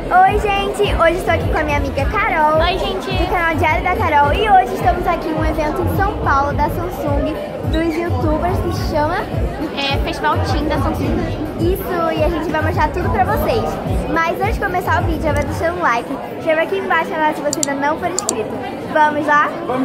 Oi, gente! Hoje estou aqui com a minha amiga Carol. Oi, gente! Do canal Diário da Carol. E hoje estamos aqui em um evento em São Paulo da Samsung, dos youtubers, que se chama Festival Team da Samsung. Isso, e a gente vai mostrar tudo pra vocês. Mas antes de começar o vídeo, já vai deixando um like. Chega aqui embaixo lá se você ainda não for inscrito. Vamos lá? Vamos!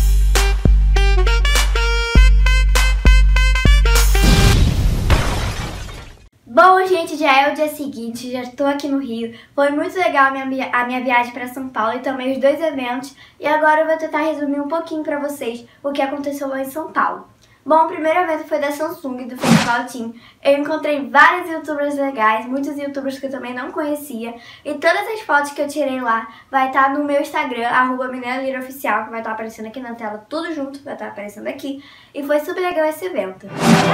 Bom, gente, já é o dia seguinte, já estou aqui no Rio. Foi muito legal a minha viagem para São Paulo e também os dois eventos. E agora eu vou tentar resumir um pouquinho para vocês o que aconteceu lá em São Paulo. Bom, o primeiro evento foi da Samsung, do Festival Team. Eu encontrei vários youtubers legais, muitos youtubers que eu também não conhecia. E todas as fotos que eu tirei lá vai estar no meu Instagram, @MilanaLiraOficial, que vai estar aparecendo aqui na tela, tudo junto, vai estar aparecendo aqui. E foi super legal esse evento.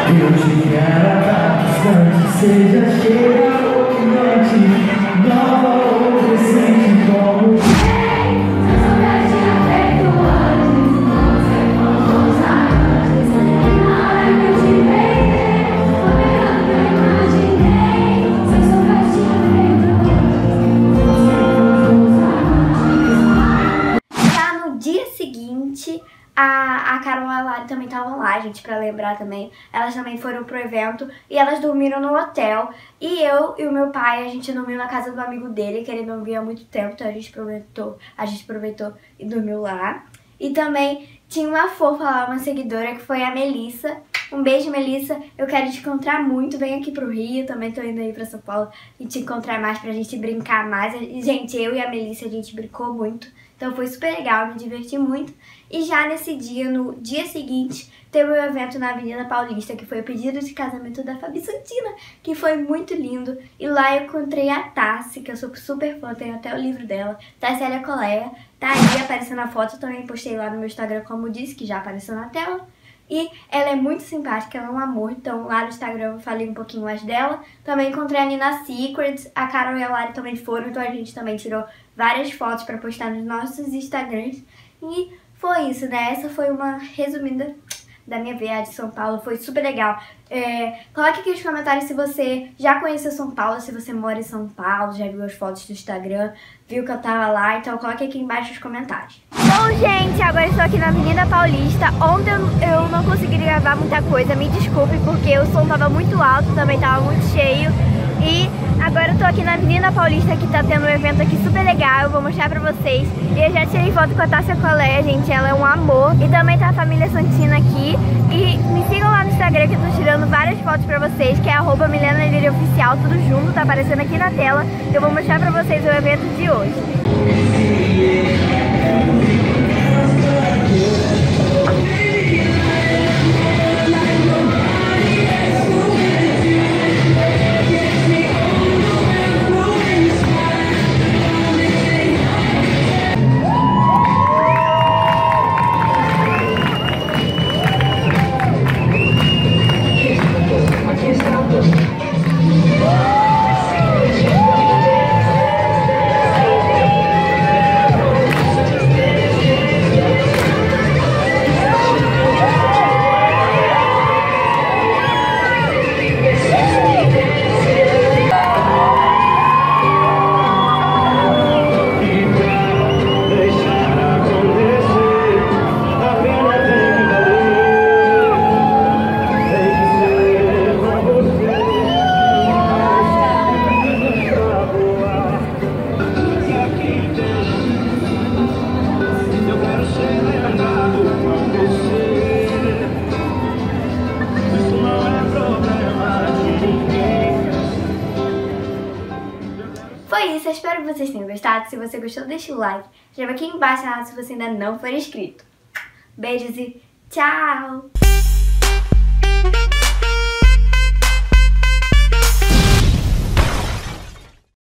A Carol e a Lari também estavam lá, gente, pra lembrar também. Elas também foram pro evento e elas dormiram no hotel. E eu e o meu pai, a gente dormiu na casa do amigo dele, que ele não via há muito tempo, então a gente aproveitou e dormiu lá. E também tinha uma fofa lá, uma seguidora, que foi a Melissa. Um beijo, Melissa. Eu quero te encontrar muito. Vem aqui pro Rio. Também tô indo aí pra São Paulo e te encontrar mais pra gente brincar mais. E, gente, eu e a Melissa, a gente brincou muito. Então foi super legal, me diverti muito. E já nesse dia, no dia seguinte, teve um evento na Avenida Paulista, que foi o pedido de casamento da Fabi Santina, que foi muito lindo. E lá eu encontrei a Tassi, que eu sou super fã, tenho até o livro dela, Tassélia Coleia. Tá aí aparecendo a foto, também postei lá no meu Instagram, como disse, que já apareceu na tela. E ela é muito simpática, ela é um amor, então lá no Instagram eu falei um pouquinho mais dela. Também encontrei a Nina Secrets, a Carol e a Lari também foram, então a gente também tirou várias fotos pra postar nos nossos Instagrams. E foi isso, né? Essa foi uma resumida da minha viagem de São Paulo, foi super legal. Coloque aqui nos comentários se você já conheceu São Paulo, se você mora em São Paulo, já viu as fotos do Instagram, viu que eu tava lá, então coloque aqui embaixo nos comentários. Bom, gente, agora eu estou aqui na Avenida Paulista. Ontem eu não consegui gravar muita coisa, me desculpe, porque o som tava muito alto, também tava muito cheio. E agora eu tô aqui na Avenida Paulista, que tá tendo um evento aqui super legal, eu vou mostrar pra vocês. E eu já tirei foto com a Tássia Coleia, gente, ela é um amor. E também tá a família Santina aqui. E me sigam lá no Instagram, que eu tô tirando várias fotos pra vocês, que é @MilanaLiraOficial, tudo junto, tá aparecendo aqui na tela. Eu vou mostrar pra vocês o evento de hoje. Foi isso, eu espero que vocês tenham gostado. Se você gostou, deixa o like. Escreva aqui embaixo se você ainda não for inscrito. Beijos e tchau!